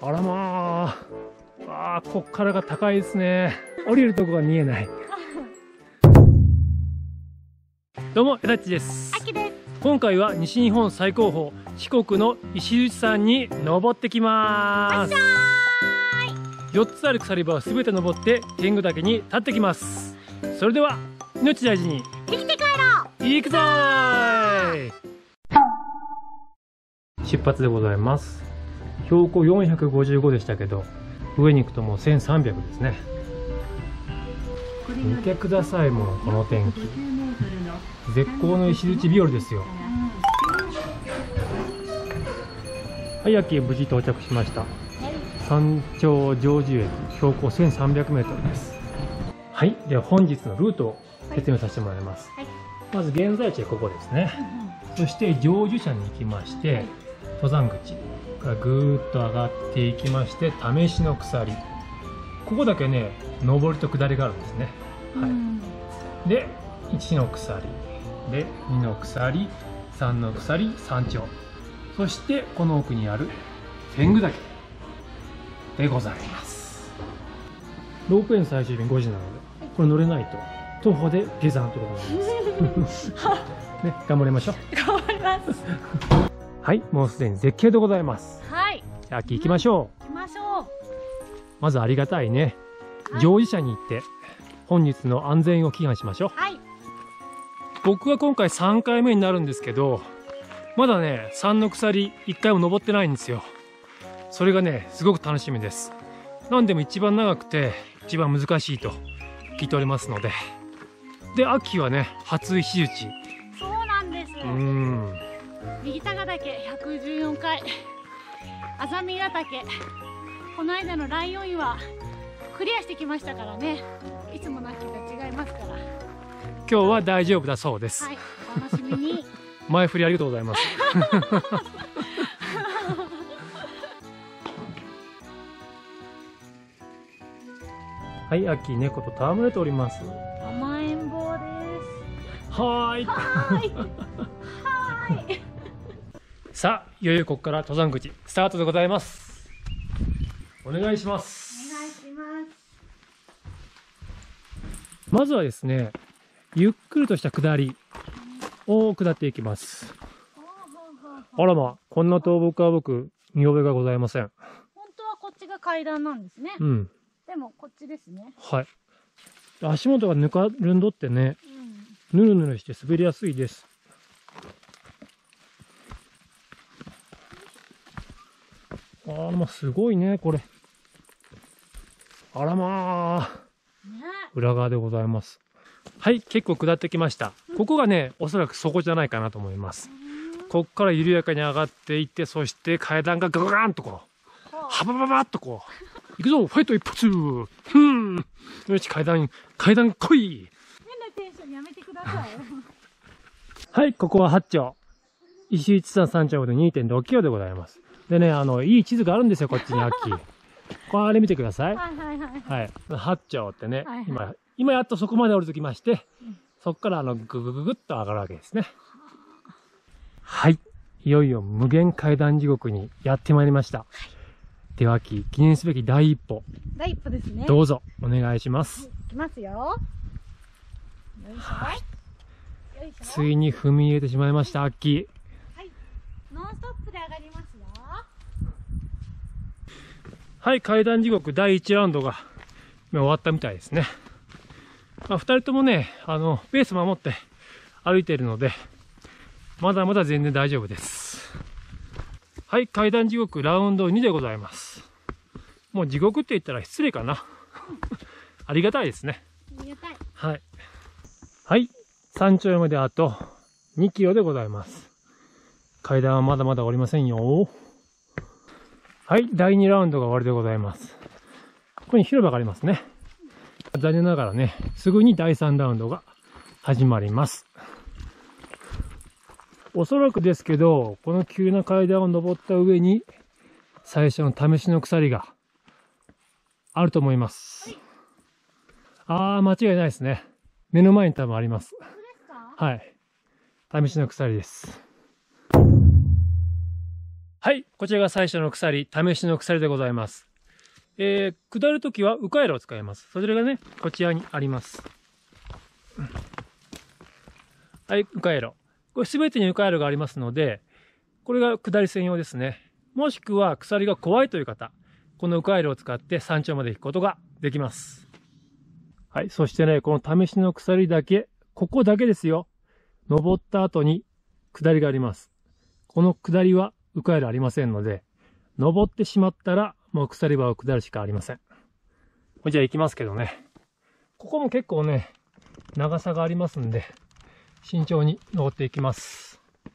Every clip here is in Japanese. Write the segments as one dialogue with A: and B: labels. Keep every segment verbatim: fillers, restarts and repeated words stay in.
A: あらまあ、あー、こっからが高いですね。降りるとこが見えない。どうも、えだっちです。
B: あきです。
A: 今回は西日本最高峰、四国の石鎚山に登ってきます。よっつある鎖場をすべて登って天狗岳に立ってきます。それでは命大事に
B: 生きて帰ろう。
A: 行くぞーい。出発でございます。標高よんひゃくごじゅうごでしたけど、上に行くともうせんさんびゃくですね。見てください、もうこの天気。絶好の石鎚日和ですよ。はい、秋へ無事到着しました。山頂成就駅、標高せんさんびゃくメートルです。はい、では本日のルートを説明させてもらいます。はい、まず現在地はここですね。そして成就山に行きまして、登山口からぐーっと上がっていきまして、試しの鎖。ここだけね、上りと下りがあるんですね。はい、でいちの鎖でにの鎖、さんの鎖、山頂、そしてこの奥にある天狗岳でございます。ロープウェイの最終便ごじなので、これ乗れないと徒歩で下山ということになりますね、頑張りましょう。
B: 頑張ります。
A: はい、もうすでに絶景でございます。
B: はい。
A: じゃあ秋行きましょう。
B: 行きましょう。
A: まずありがたいね、成就山に行って本日の安全を祈願しましょう。
B: はい。
A: 僕は今回さんかいめになるんですけど、まだねさんの鎖いっかいも登ってないんですよ。それがねすごく楽しみです。なんでも一番長くて一番難しいと聞いておりますので、で秋はね初石鎚。
B: そうなんです。
A: うーん、
B: 右高岳ひゃくじゅうよんかい、あざみら岳、この間のライオン岩クリアしてきましたからね。いつもの秋が違いますから、
A: 今日は大丈夫だそうです。
B: はい、お楽しみに。
A: 前振りありがとうございます。はい、秋猫と戯れております。
B: 甘えん坊です。
A: はーい。
B: はーい。はーい。
A: さあ、いよいよここから登山口スタートでございます。お願いします。
B: お願いします。
A: まずはですね、ゆっくりとした下りを下っていきます。あらま、こんな倒木は僕見覚えがございません。
B: 本当はこっちが階段なんですね。
A: うん。
B: でもこっちですね。
A: はい。足元がぬかるんどってね、
B: うん、
A: ぬるぬるして滑りやすいです。あらま、すごいね、これ。あらまあ、
B: ね、
A: 裏側でございます。はい、結構下ってきました。ここがね、おそらく底じゃないかなと思います。こっから緩やかに上がっていって、そして階段がガガーンとこう、はばばばっとこう、行くぞ、ファイト一発、ふん、よし、階段、階段来い。
B: 変なテンションやめてください。
A: はい、ここは八丁。石鎚山山頂まで にてんろっキロでございます。でね、あの、いい地図があるんですよ、こっちに秋。これ見てください。
B: はいはいはい。
A: はい。八丁ってね、
B: はいはい、
A: 今、今やっとそこまで降りてきまして、そこからあの、ぐぐぐぐっと上がるわけですね。はい。いよいよ無限階段地獄にやってまいりました。はい、では、秋、記念すべき第一歩。
B: 第一歩ですね。
A: どうぞ、お願いします。
B: はい、いきますよ。よいしょ。
A: はい。
B: よいしょ。
A: ついに踏み入れてしまいました、秋。
B: はい。ノンストップで上がりますよ。
A: はい、階段地獄だいいちラウンドが終わったみたいですね。まあ、ふたりともね、あの、ペース守って歩いているので、まだまだ全然大丈夫です。はい、階段地獄ラウンドにでございます。もう地獄って言ったら失礼かな。ありがたいですね。
B: ありがたい。
A: はい。はい、山頂まであとにキロでございます。階段はまだまだ降りませんよ。はい、だいにラウンドが終わりでございます。ここに広場がありますね。残念ながらね、すぐにだいさんラウンドが始まります。おそらくですけど、この急な階段を登った上に、最初の試しの鎖があると思います。はい、あー、間違いないですね。目の前に多分あります。
B: 本当ですか？
A: はい。試しの鎖です。 はい、こちらが最初の鎖、試しの鎖でございます。えー、下るときは迂回路を使います。それがね、こちらにあります。はい、迂回路。これすべてに迂回路がありますので、これが下り専用ですね。もしくは鎖が怖いという方、この迂回路を使って山頂まで行くことができます。はい、そしてね、この試しの鎖だけ、ここだけですよ。登った後に下りがあります。この下りは迂回路ありませんので、登ってしまったらもう鎖場を下るしかありません。じゃあ行きますけどね。ここも結構ね、長さがありますんで、慎重に登っていきます。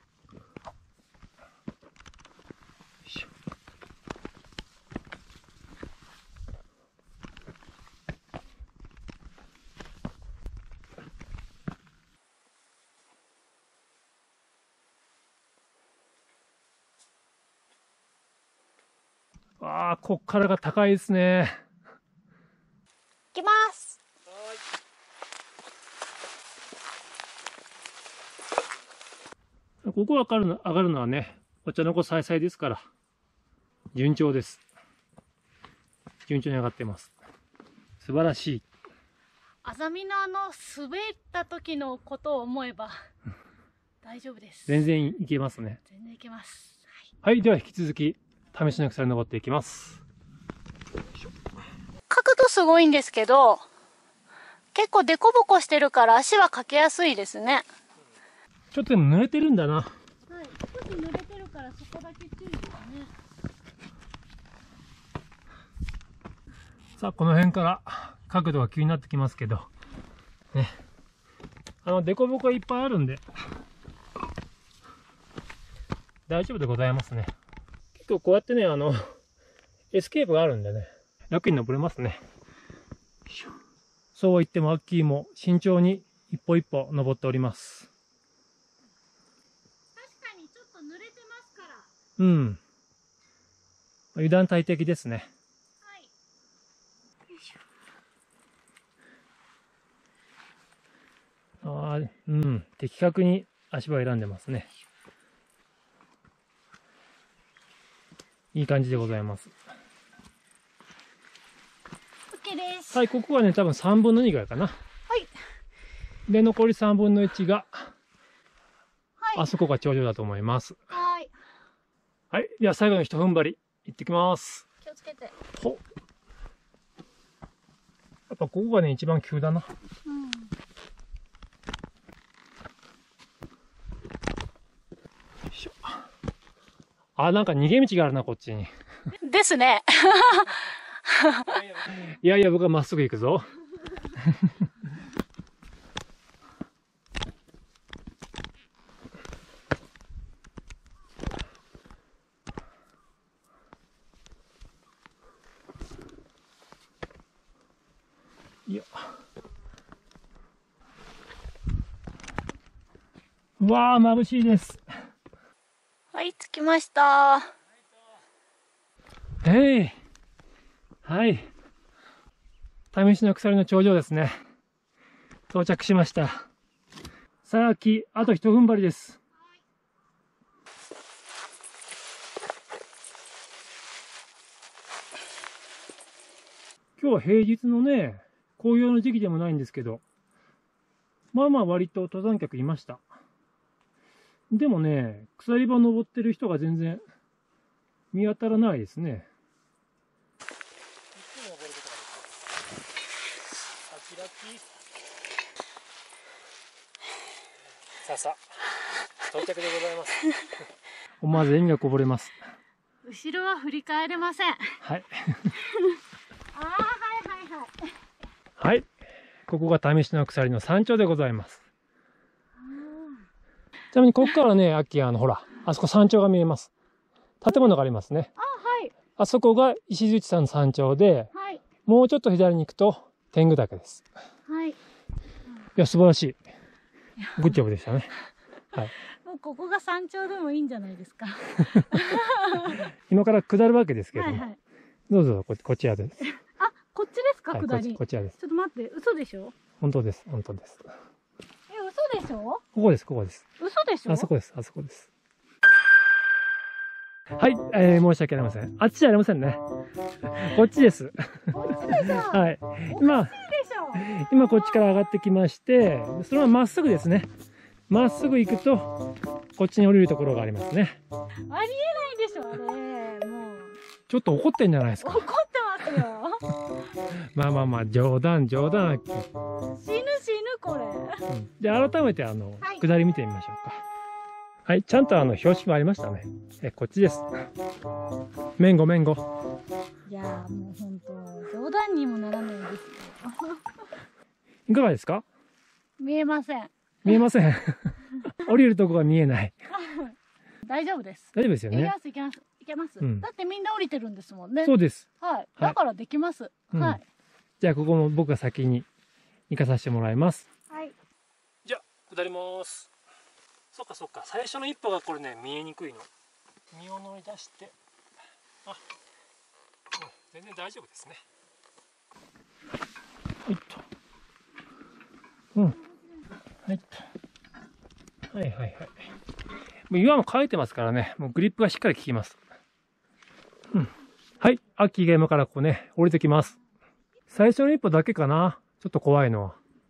A: ああ、こっからが高いですね。
B: 行きます。
A: ここ上がるの、上がるのはね、お茶の子さいさいですから、順調です。順調に上がってます。素晴らしい。
B: あざみのあの、滑った時のことを思えば、大丈夫です。
A: 全然いけますね。
B: 全然いけます。
A: はい、はい、では引き続き、試しの鎖登っていきます。
B: 角度すごいんですけど、結構デコボコしてるから足はかけやすいですね。
A: ちょっとでも濡れてるんだな。はい、
B: 少し濡れてるからそこだけ注意ですね。
A: さあ、この辺から角度が急になってきますけど、ね。あの、デコボコいっぱいあるんで、大丈夫でございますね。結構こうやってね、あの、エスケープがあるんでね、楽に登れますね。そう言ってもアッキーも慎重に一歩一歩登っております。
B: 確かにちょっと濡れてますから。
A: うん。油断大敵ですね。
B: はい。よいし
A: ょ。ああ、うん。的確に足場を選んでますね。いい感じでございます。
B: OK です。
A: はい、ここはね、多分さんぶんのにぐらいかな。
B: はい。
A: で、残りさんぶんのいちが、
B: はい、
A: あそこが頂上だと思います。
B: はい。
A: はい、では最後の一踏ん張り、行ってきます。
B: 気をつけて。
A: ほやっぱここがね、一番急だな。
B: うん。
A: よいしょ。あ、なんか逃げ道があるな、こっちに。
B: ですね。
A: いやいや、僕はまっすぐ行くぞ。いや。うわー、眩しいです。
B: はい、着きました。
A: えい。はい。試しの鎖の頂上ですね。到着しました。さあ、き、あと一踏ん張りです。今日は平日のね、紅葉の時期でもないんですけど、まあまあ割と登山客いました。でもね、鎖場登ってる人が全然見当たらないですね。さあさあ、到着でございます。思わず笑みがこぼれます。
B: 後ろは振り返れません。
A: はい。
B: ああ、はいはいはい。
A: はい。ここが試しの鎖の山頂でございます。ちなみにここからね、アッキー、あの、ほら、あそこ山頂が見えます。建物がありますね。
B: あ、はい。
A: あそこが石鎚山の山頂で、
B: はい、
A: もうちょっと左に行くと天狗岳です。
B: はい。い
A: や、素晴らしい。グッジョブでしたね。はい。
B: もうここが山頂でもいいんじゃないですか。
A: 今から下るわけですけども。はいはい、どうぞこ、こちらです。
B: あ、こっちですか、
A: はい、
B: 下り。
A: こちらです。
B: ちょっと待って、嘘でしょ？
A: 本当です、本当です。
B: え、嘘でしょ？
A: ここです、ここです。
B: 嘘でしょ？
A: あそこです、あそこです。 はい、えー、申し訳ありません。あっちじゃありませんね。こっちです。
B: こっちでしょ。
A: はい。今、
B: でしょ。
A: 今こっちから上がってきまして、そのまままっすぐですね。まっすぐ行くと、こっちに降りるところがありますね。
B: ありえないでしょ、あれ。もう。
A: ちょっと怒ってんじゃないですか。
B: 怒ってますよ。
A: まあまあまあ、冗談、冗談、アッキー。
B: 死ぬ死ぬ、これ。
A: うん、じゃあ改めて、あの、
B: はい、
A: 下り見てみましょうか。はい、ちゃんとあの、標識もありましたね。え、こっちです。めんごめんご。
B: いやー、もう本当冗談にもならないですよ。
A: いかがですか？
B: 見えません。
A: 見えません。降りるとこが見えない。
B: 大丈夫です。
A: 大丈夫ですよね。
B: いけます、いけます。いけます。うん、だってみんな降りてるんですもんね。
A: そうです。
B: はい。だからできます。はい。うん、はい、
A: じゃあ、ここも僕が先に行かさせてもらいます。
B: はい。
A: じゃあ、下ります。そっかそっか。最初の一歩がこれね、見えにくいの。身を乗り出して。あ、うん、全然大丈夫ですね。はいっと。うん。はいっと。はいはいはい。もう岩も乾いてますからね、もうグリップがしっかり効きます。うん。はい、アッキーが今からここね、降りてきます。最初の一歩だけかな。ちょっと怖いのは。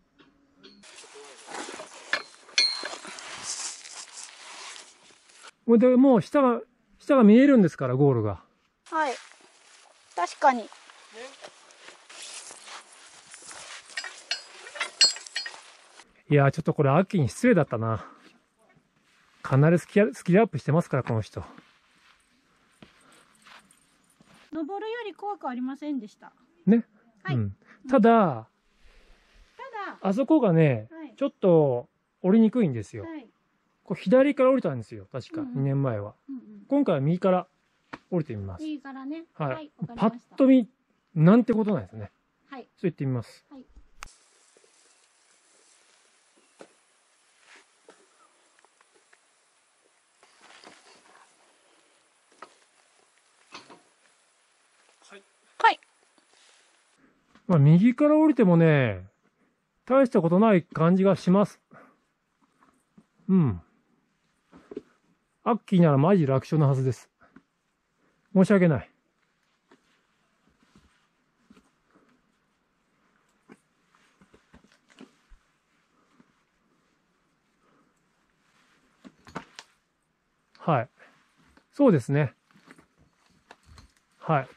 A: もうでもう下が、下が見えるんですから、ゴールが。
B: はい。確かに。ね、
A: いやー、ちょっとこれ、アッキーに失礼だったな。かなりスキル、スキルアップしてますから、この人。
B: 登るより怖くありませんでした。
A: ね。
B: はい。
A: うん、ただ、ただ、あそこがね、はい、ちょっと降りにくいんですよ。はい、こう左から降りたんですよ、確か、うんうん、にねんまえは、うんうん。今回は右から降りてみます。
B: 右からね。
A: はい。はい、パッと見、なんてことないですね。
B: はい。そう
A: 言ってみます。はい。
B: はい。
A: まあ、右から降りてもね、大したことない感じがします。うん。アッキーならマジ楽勝なはずです。申し訳ない。はい。そうですね。はい。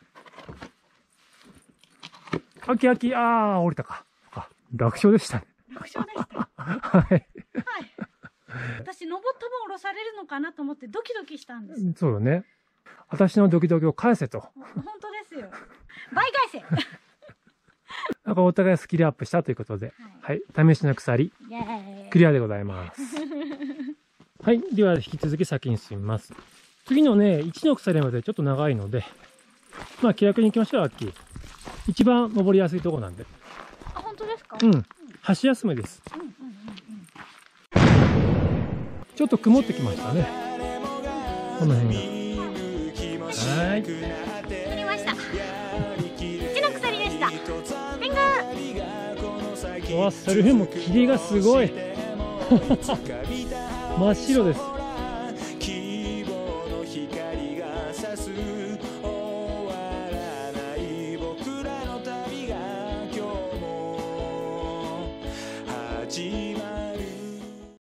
A: アキアキ、ああ、降りたか。あ、楽勝でしたね。
B: 楽勝でした。
A: はい。はい。
B: 私、登った分降ろされるのかなと思ってドキドキしたんです。
A: そうよね。私のドキドキを返せと。
B: 本当ですよ。倍返せ。
A: なんかお互いスキルアップしたということで、はい、はい、試しの鎖、クリアでございます。はい。では、引き続き先に進みます。次のね、いちの鎖までちょっと長いので、まあ、気楽に行きましょう、アッキー。一番登りやすいところなんで。
B: あ、本当ですか？
A: うん。箸休めです。ちょっと曇ってきましたね。この辺が。はい。
B: 降りました。いちの鎖でした。フィンガー。
A: わ、それでも霧がすごい。真っ白です。